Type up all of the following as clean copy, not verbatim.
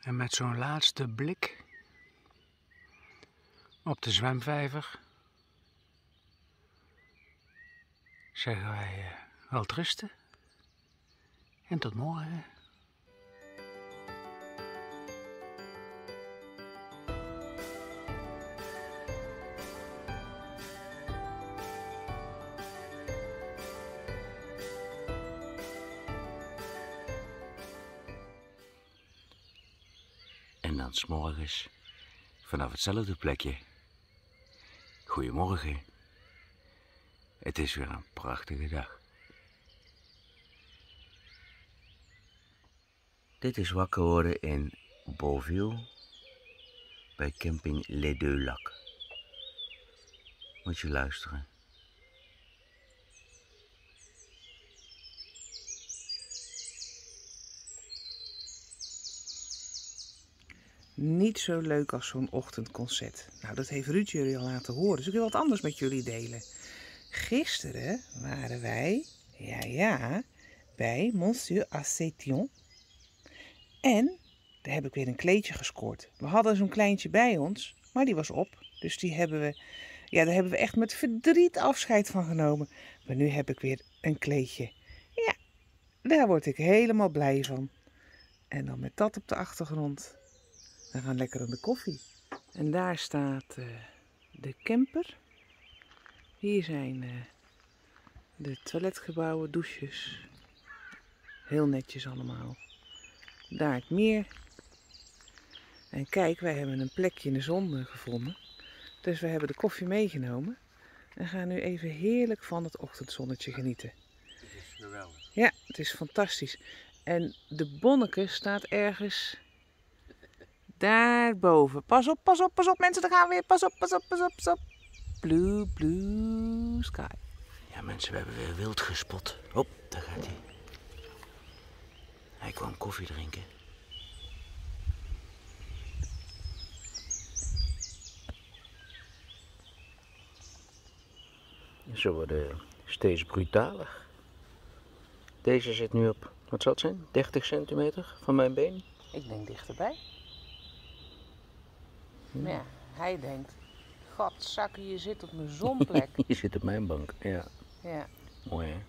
En met zo'n laatste blik op de zwemvijver zeggen wij welterusten en tot morgen. En dan 's morgens vanaf hetzelfde plekje. Goedemorgen. Het is weer een prachtige dag. Dit is wakker worden in Beauville bij camping Les Deux Lacs. Moet je luisteren. Niet zo leuk als zo'n ochtendconcert. Nou, dat heeft Ruud jullie al laten horen, dus ik wil wat anders met jullie delen. Gisteren waren wij, bij Monsieur Assétion. En daar heb ik weer een kleedje gescoord. We hadden zo'n kleintje bij ons, maar die was op. Dus daar hebben we echt met verdriet afscheid van genomen. Maar nu heb ik weer een kleedje. Ja, daar word ik helemaal blij van. En dan met dat op de achtergrond. We gaan lekker aan de koffie. En daar staat de camper. Hier zijn de toiletgebouwen, douches. Heel netjes allemaal. Daar het meer. En kijk, wij hebben een plekje in de zon gevonden. Dus we hebben de koffie meegenomen. En gaan nu even heerlijk van het ochtendzonnetje genieten. Het is geweldig. Ja, het is fantastisch. En de Bonneke staat ergens daarboven. Pas op, pas op, pas op mensen, daar gaan we weer. Pas op, pas op, pas op, pas op. Blue, blue sky. Ja mensen, we hebben weer wild gespot. Hop, daar gaat hij. Hij kwam koffie drinken. Ze worden steeds brutaler. Deze zit nu op, wat zal het zijn, 30 centimeter van mijn been. Ik denk dichterbij. Maar ja, hij denkt, godzakken, je zit op mijn zonplek. Je zit op mijn bank, ja. Ja. Mooi hè.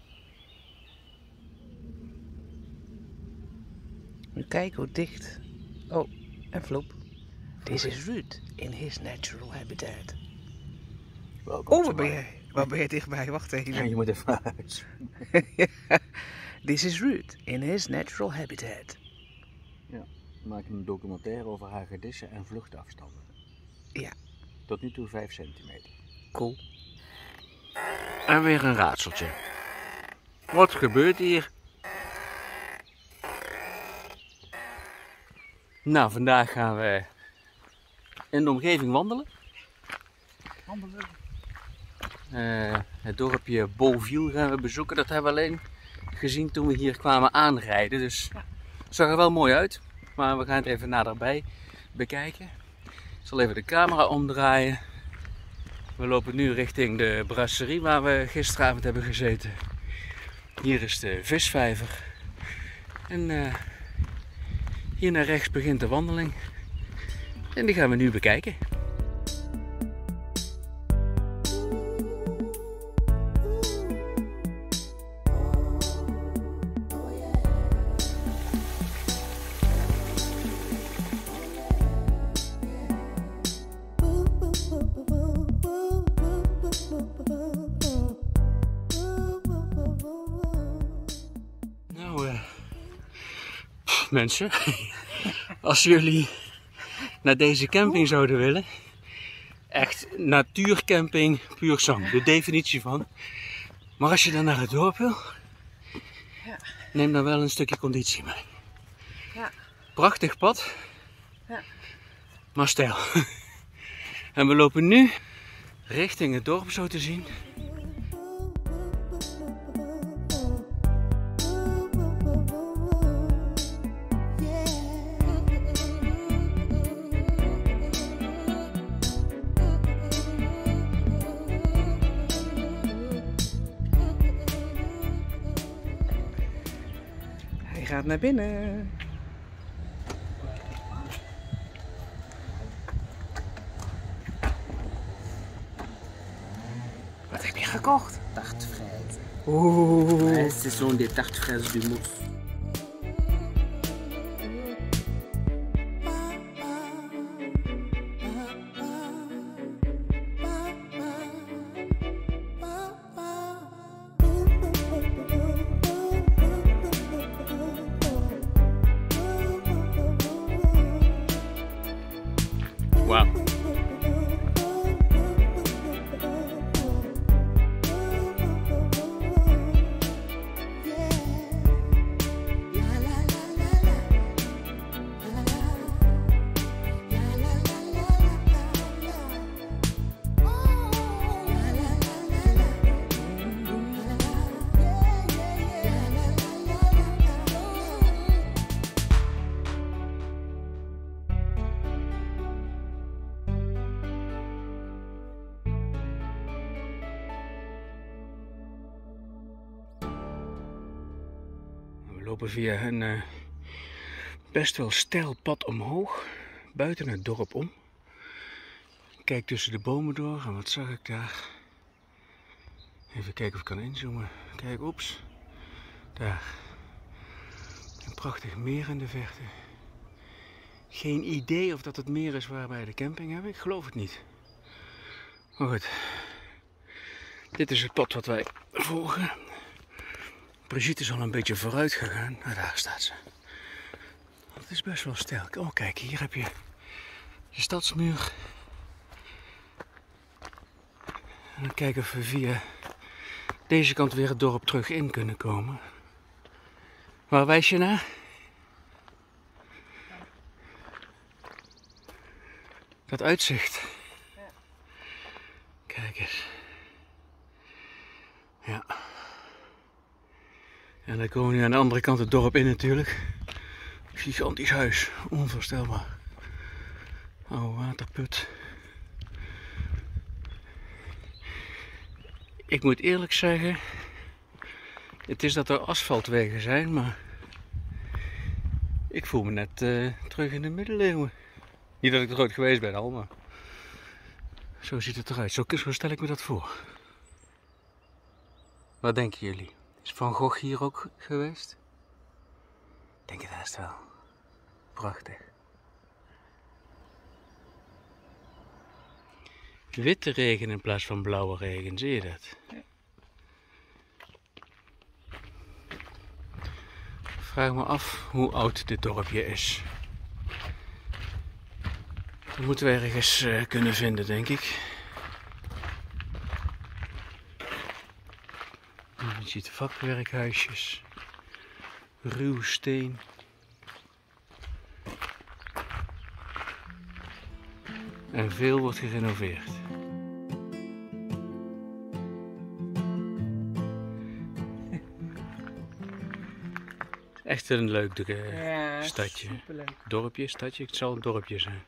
Nu kijken hoe dicht. Oh, en flop. This is Ruud in his natural habitat. Welkom. Oh, waar ben je dichtbij? Wacht even. Ja, je moet even uit. This is Ruud in his natural habitat. Ja, we maken een documentaire over hagedissen en vluchtafstanden. Ja. Tot nu toe 5 centimeter. Cool. En weer een raadseltje. Wat gebeurt hier? Nou, vandaag gaan we in de omgeving wandelen. Het dorpje Beauville gaan we bezoeken. Dat hebben we alleen gezien toen we hier kwamen aanrijden. Dus het zag er wel mooi uit. Maar we gaan het even naderbij bekijken. Ik zal even de camera omdraaien. We lopen nu richting de brasserie waar we gisteravond hebben gezeten. Hier is de visvijver. En hier naar rechts begint de wandeling. En die gaan we nu bekijken. Mensen, als jullie naar deze camping zouden willen, echt natuurcamping puur zang, de definitie van. Maar als je dan naar het dorp wil, neem dan wel een stukje conditie mee. Ja. Prachtig pad, maar stijl. En we lopen nu richting het dorp zo te zien. Hij gaat naar binnen. gekocht? Tarte fraise. Oeh. Ouais, ce sont des tartes fraises du mousse. Wauw. We lopen via een best wel steil pad omhoog, buiten het dorp om. Ik kijk tussen de bomen door en wat zag ik daar? Even kijken of ik kan inzoomen. Kijk, oeps. Daar. Een prachtig meer in de verte. Geen idee of dat het meer is waar wij de camping hebben. Ik geloof het niet. Maar goed. Dit is het pad wat wij volgen. Brigitte is al een beetje vooruit gegaan. Nou, daar staat ze. Het is best wel steil. Oh, kijk, hier heb je de stadsmuur. En dan kijken of we via deze kant weer het dorp terug in kunnen komen. Waar wijs je naar? Dat uitzicht. Kijk eens. Ja. En dan komen we nu aan de andere kant het dorp in natuurlijk. Gigantisch huis, onvoorstelbaar. Oude waterput. Ik moet eerlijk zeggen, het is dat er asfaltwegen zijn, maar ik voel me net terug in de middeleeuwen. Niet dat ik er ooit geweest ben al, maar zo ziet het eruit. Zo stel ik me dat voor. Wat denken jullie? Is Van Gogh hier ook geweest? Ik denk het haast wel. Prachtig. Witte regen in plaats van blauwe regen, zie je dat? Ja. Ik vraag me af hoe oud dit dorpje is. Dat moeten we ergens kunnen vinden, denk ik. Je ziet vakwerkhuisjes, ruw steen. En veel wordt gerenoveerd. Echt een leuk stadje. Superleuk. Dorpje, stadje, het zal een dorpje zijn.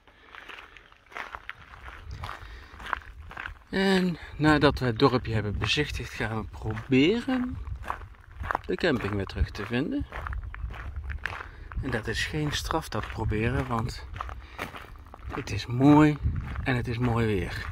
En nadat we het dorpje hebben bezichtigd, gaan we proberen de camping weer terug te vinden. En dat is geen straf, dat proberen, want het is mooi en het is mooi weer.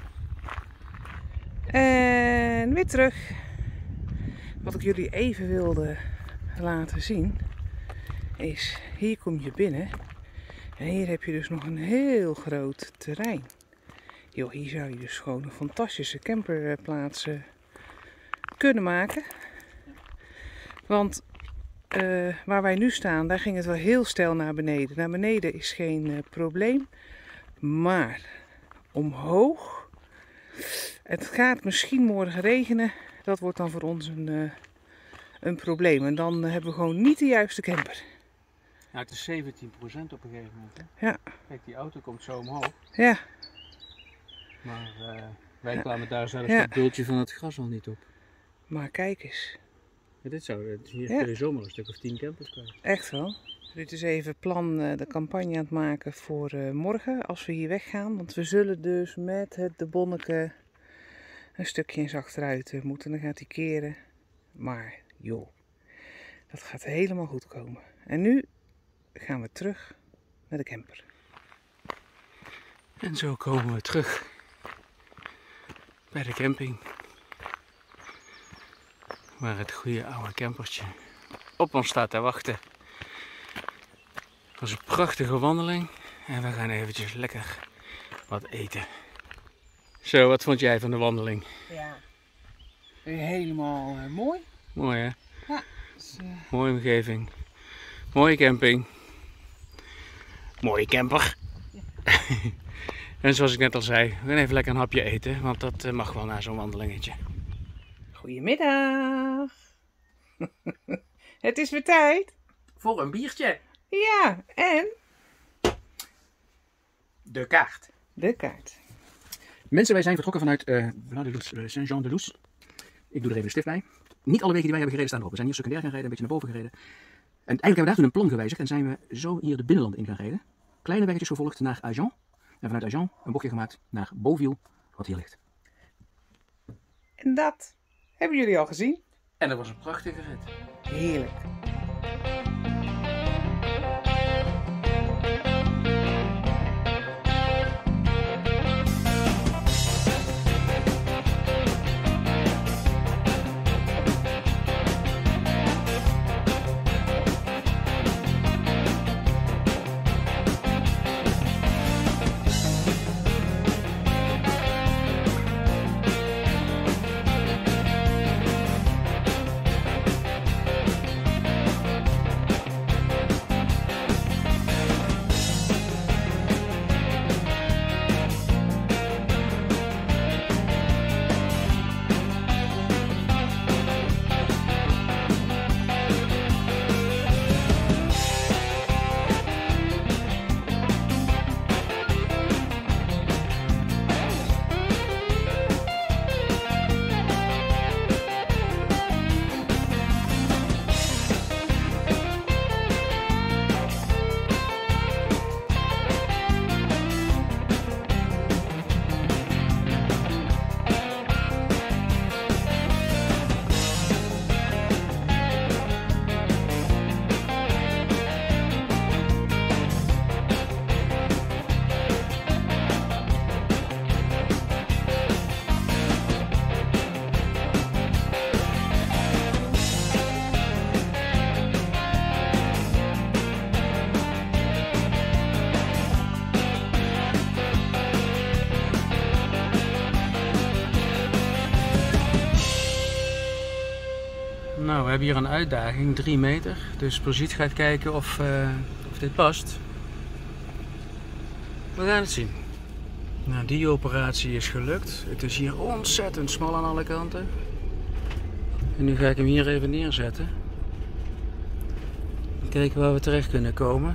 En weer terug. Wat ik jullie even wilde laten zien is, hier kom je binnen en hier heb je dus nog een heel groot terrein. Joh, hier zou je dus gewoon een fantastische camperplaats kunnen maken. Want waar wij nu staan, daar ging het wel heel steil naar beneden. Naar beneden is geen probleem. Maar omhoog, het gaat misschien morgen regenen. Dat wordt dan voor ons een probleem. En dan hebben we gewoon niet de juiste camper. Ja, het is 17% op een gegeven moment. Hè? Ja. Kijk, die auto komt zo omhoog. Ja. Maar wij kwamen daar zelfs het bultje van het gras al niet op. Maar kijk eens. Ja, hier kun je zomaar een stuk of 10 campers kwijt. Echt wel. Dit is even plan de campagne aan het maken voor morgen als we hier weggaan. Want we zullen dus met de Bonneke een stukje eens achteruit moeten. Dan gaat hij keren. Maar joh, dat gaat helemaal goed komen. En nu gaan we terug naar de camper. En zo komen we terug bij de camping. waar het goede oude campertje op ons staat te wachten. Het was een prachtige wandeling en we gaan eventjes lekker wat eten. Zo, wat vond jij van de wandeling? Ja, helemaal mooi. Mooi hè? Ja. Dus, mooie omgeving. Mooie camping. Mooie camper. Ja. En zoals ik net al zei, we gaan even lekker een hapje eten, want dat mag wel na zo'n wandelingetje. Goedemiddag. Het is weer tijd. Voor een biertje. Ja, en De kaart. de kaart. Mensen, wij zijn vertrokken vanuit Saint-Jean-de-Luz. Ik doe er even de stift bij. Niet alle wegen die wij hebben gereden staan erop. We zijn hier secundair gaan rijden, een beetje naar boven gereden. En eigenlijk hebben we daar toen een plan gewijzigd en zijn we zo hier de binnenlanden in gaan rijden. Kleine weggetjes gevolgd naar Agen. En vanuit Agen een bochtje gemaakt naar Beauville, wat hier ligt. En dat hebben jullie al gezien. En dat was een prachtige rit. Heerlijk. Nou, we hebben hier een uitdaging, 3 meter. Dus Brigitte gaat kijken of dit past. We gaan het zien. Nou, die operatie is gelukt. Het is hier ontzettend smal aan alle kanten. En nu ga ik hem hier even neerzetten. Kijken waar we terecht kunnen komen.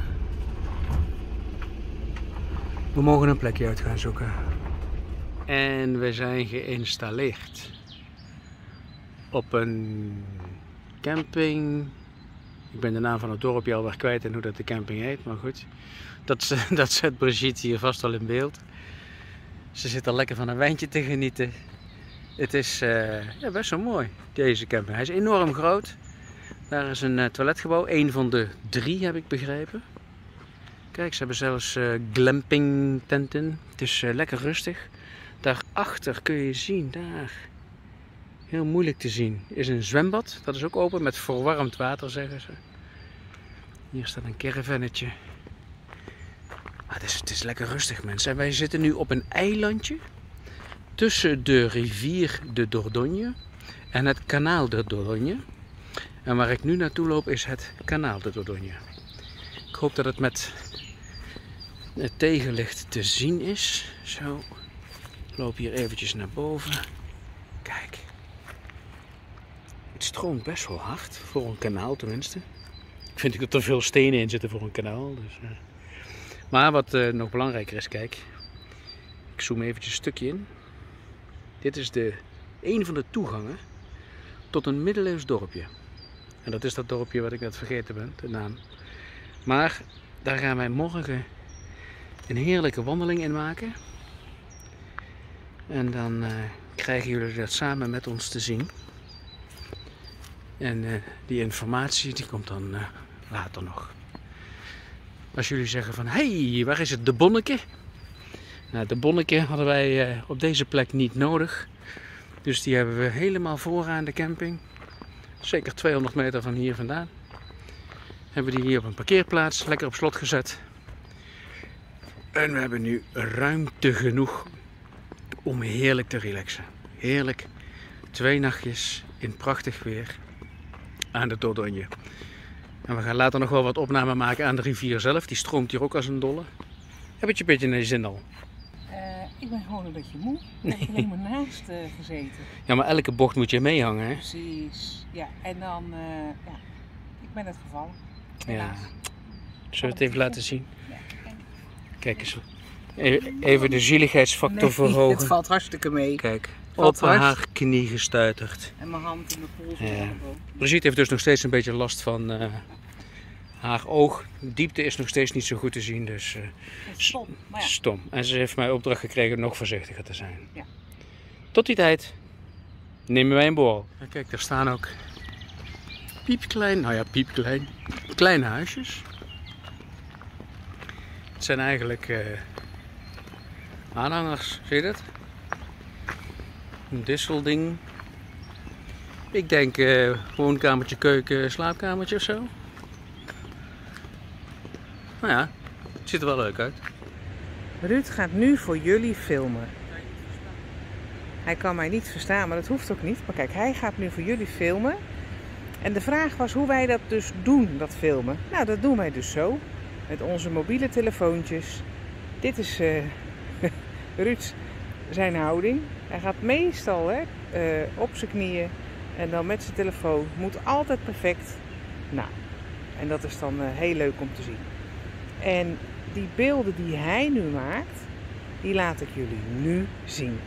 We mogen een plekje uit gaan zoeken. En we zijn geïnstalleerd. Op een camping. Ik ben de naam van het dorpje alweer kwijt en hoe dat de camping heet, maar goed. Dat zet Brigitte hier vast al in beeld. Ze zit al lekker van een wijntje te genieten. Het is ja, best wel mooi, deze camping. Hij is enorm groot. Daar is een toiletgebouw, 1 van de 3 heb ik begrepen. Kijk, ze hebben zelfs glamping tenten. Het is lekker rustig. Daarachter kun je zien, daar, heel moeilijk te zien, is een zwembad. Dat is ook open met verwarmd water, zeggen ze. Hier staat een caravannetje. Maar het is lekker rustig, mensen. En wij zitten nu op een eilandje tussen de rivier de Dordogne en het kanaal de Dordogne. En waar ik nu naartoe loop is het kanaal de Dordogne. Ik hoop dat het met het tegenlicht te zien is. Zo, ik loop hier eventjes naar boven. Kijk. Het stroomt best wel hard, voor een kanaal tenminste. Ik vind dat er veel stenen in zitten voor een kanaal. Dus, Maar wat nog belangrijker is, kijk. Ik zoom eventjes een stukje in. Dit is een van de toegangen tot een middeleeuws dorpje. En dat is dat dorpje wat ik net vergeten ben, de naam. Maar daar gaan wij morgen een heerlijke wandeling in maken. En dan krijgen jullie dat samen met ons te zien. En die informatie die komt dan later nog. Als jullie zeggen van, hey, waar is het de Bonneke? Nou, de Bonneke hadden wij op deze plek niet nodig. Dus die hebben we helemaal vooraan de camping. zeker 200 meter van hier vandaan. Hebben we die hier op een parkeerplaats, lekker op slot gezet. En we hebben nu ruimte genoeg om heerlijk te relaxen. Heerlijk, 2 nachtjes in prachtig weer aan de Dordogne. En we gaan later nog wel wat opnamen maken aan de rivier zelf. Die stroomt hier ook als een dolle. Heb je een beetje naar je zin al? Ik ben gewoon een beetje moe. Ik heb alleen maar naast gezeten. Ja, maar elke bocht moet je meehangen, hè? Precies. Ja, en dan, ja, ik ben het gevallen. Ja. Helaas. Zullen we het even laten zien? Ja. Kijk eens. Even de zieligheidsfactor verhogen. Het valt hartstikke mee. Kijk, Valt op hard. haar knie gestuiterd. En mijn hand in mijn pols. Ja. Brigitte heeft dus nog steeds een beetje last van haar oog. De diepte is nog steeds niet zo goed te zien, dus Stom. Maar ja. stom. En ze heeft mij opdracht gekregen nog voorzichtiger te zijn. Ja. Tot die tijd nemen wij een borrel. En kijk, daar staan ook piepklein, nou ja, piepklein, kleine huisjes. Het zijn eigenlijk aanhangers, zie je dat? Een disselding. Ik denk woonkamertje, keuken, slaapkamertje of zo. Nou ja, het ziet er wel leuk uit. Ruud gaat nu voor jullie filmen. Hij kan mij niet verstaan, maar dat hoeft ook niet. Maar kijk, hij gaat nu voor jullie filmen. En de vraag was hoe wij dat dus doen, dat filmen. Nou, dat doen wij dus zo. Met onze mobiele telefoontjes. Dit is Ruud zijn houding. Hij gaat meestal op zijn knieën en dan met zijn telefoon. Moet altijd perfect. Nou, en dat is dan heel leuk om te zien. En die beelden die hij nu maakt, die laat ik jullie nu zien.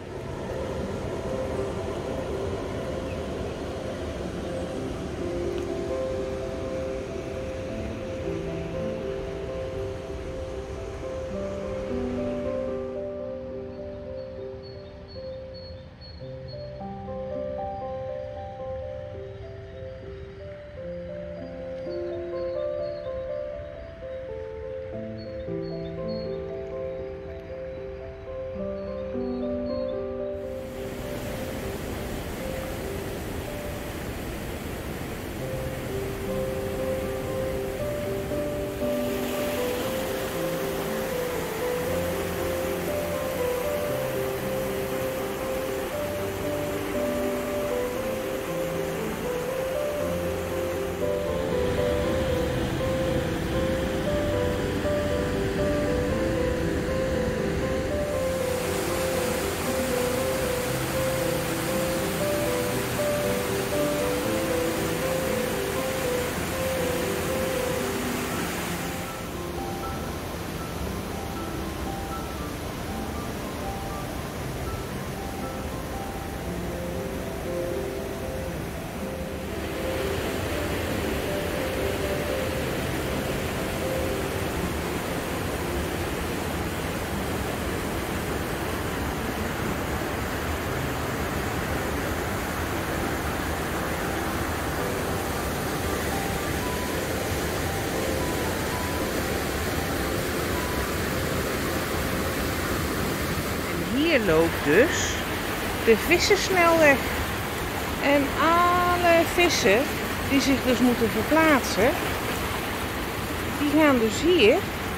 Hier loopt dus de vissensnelweg. En alle vissen die zich dus moeten verplaatsen, die gaan dus hier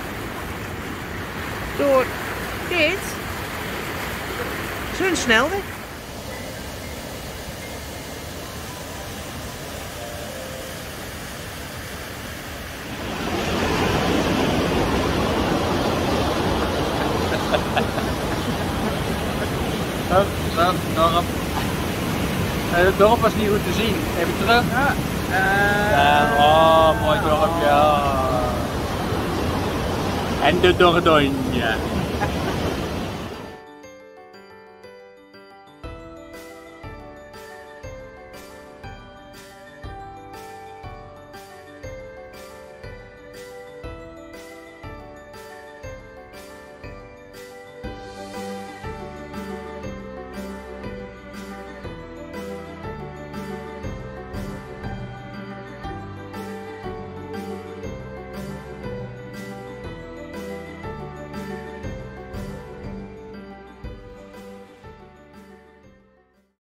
door dit zo'n snelweg. Dorp. Het dorp was niet goed te zien. Even terug. Oh, mooi dorp, ja. En de Dordogne.